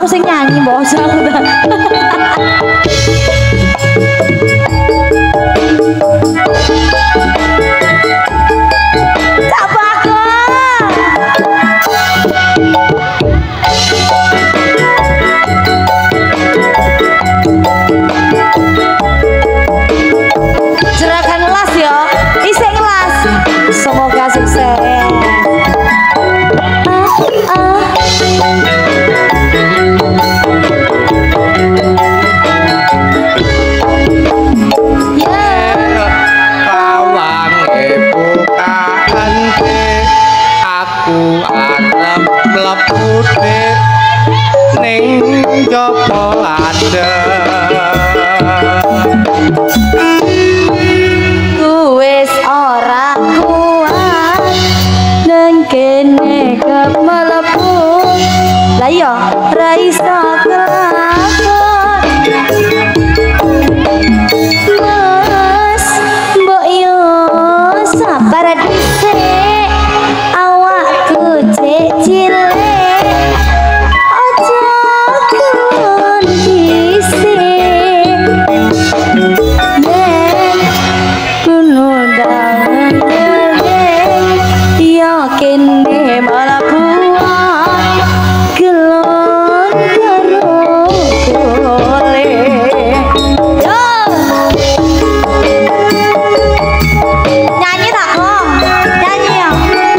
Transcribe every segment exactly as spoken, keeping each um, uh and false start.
sing nyanyi mbok aja aku ta. Semoga sukses. Ah, ah. Aku arep mlebu ning njaba Wis ora kuat nang kene kemlebu lah iya ra iso kelakon Mas mbok yo sabar dhisik awakku cek cilik aja kelon dhisik kene malah buah gelon karo kole nyanyi tak kok nyanyi ya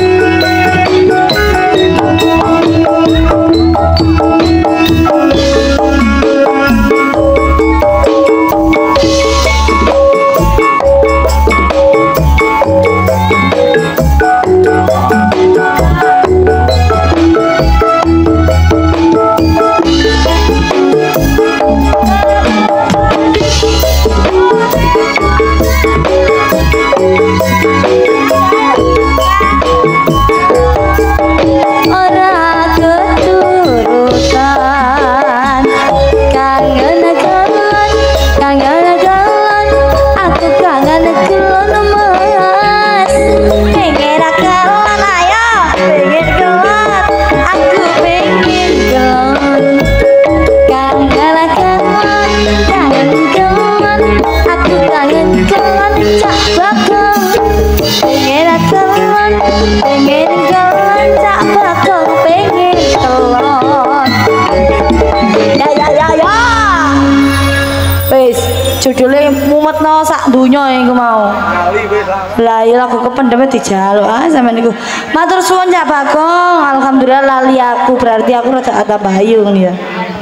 judulnya mumetno sak dunya iku mau. Lah iya lagu kependeme dijaluk ah sampean niku. Matur suwun Cak Bagong, alhamdulillah lali aku berarti aku rada ata bayung ya.